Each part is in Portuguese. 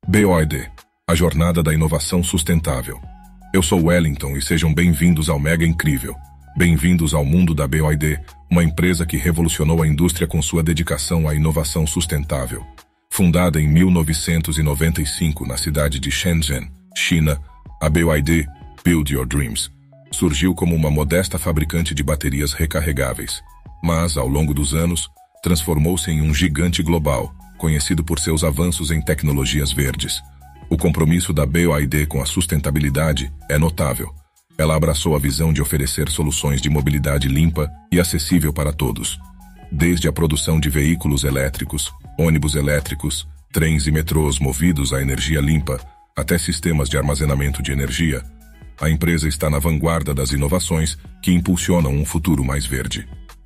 BYD, a jornada da inovação sustentável. Eu sou Wellington e sejam bem-vindos ao Mega Incrível. Bem-vindos ao mundo da BYD, uma empresa que revolucionou a indústria com sua dedicação à inovação sustentável. Fundada em 1995 na cidade de Shenzhen, China, a BYD, Build Your Dreams, surgiu como uma modesta fabricante de baterias recarregáveis, mas, ao longo dos anos, transformou-se em um gigante global, conhecido por seus avanços em tecnologias verdes. O compromisso da BYD com a sustentabilidade é notável. Ela abraçou a visão de oferecer soluções de mobilidade limpa e acessível para todos. Desde a produção de veículos elétricos, ônibus elétricos, trens e metrôs movidos a energia limpa, até sistemas de armazenamento de energia, a empresa está na vanguarda das inovações que impulsionam um futuro mais verde.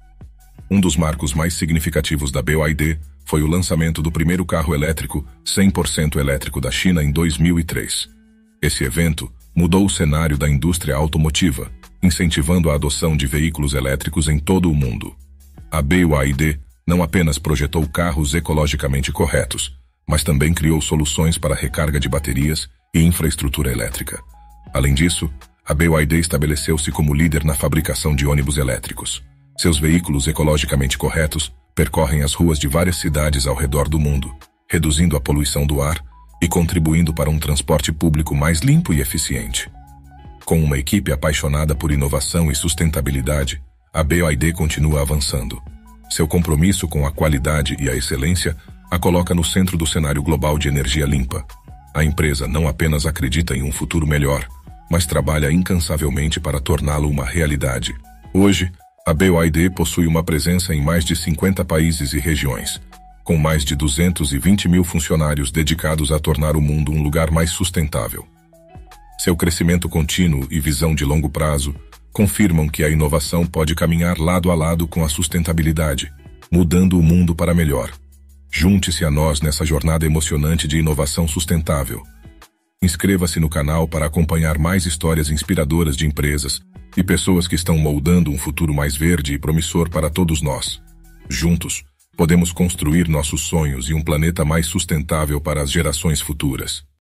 Um dos marcos mais significativos da BYD foi o lançamento do primeiro carro elétrico 100% elétrico da China em 2003. Esse evento mudou o cenário da indústria automotiva, incentivando a adoção de veículos elétricos em todo o mundo. A BYD não apenas projetou carros ecologicamente corretos, mas também criou soluções para recarga de baterias e infraestrutura elétrica. Além disso, a BYD estabeleceu-se como líder na fabricação de ônibus elétricos. Seus veículos ecologicamente corretos percorrem as ruas de várias cidades ao redor do mundo, reduzindo a poluição do ar e contribuindo para um transporte público mais limpo e eficiente. Com uma equipe apaixonada por inovação e sustentabilidade, a BYD continua avançando. Seu compromisso com a qualidade e a excelência a coloca no centro do cenário global de energia limpa. A empresa não apenas acredita em um futuro melhor, mas trabalha incansavelmente para torná-lo uma realidade. Hoje, a BYD possui uma presença em mais de 50 países e regiões, com mais de 220 mil funcionários dedicados a tornar o mundo um lugar mais sustentável. Seu crescimento contínuo e visão de longo prazo confirmam que a inovação pode caminhar lado a lado com a sustentabilidade, mudando o mundo para melhor. Junte-se a nós nessa jornada emocionante de inovação sustentável. Inscreva-se no canal para acompanhar mais histórias inspiradoras de empresas e pessoas que estão moldando um futuro mais verde e promissor para todos nós. Juntos, podemos construir nossos sonhos e um planeta mais sustentável para as gerações futuras.